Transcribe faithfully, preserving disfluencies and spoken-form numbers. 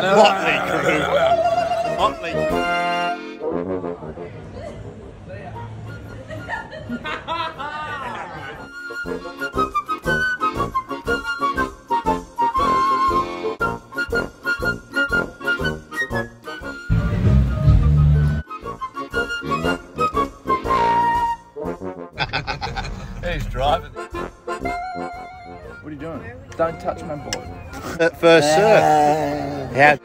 Motley crew. Motley. Who's driving? What are you doing? Don't touch my board. At first serve. Yeah.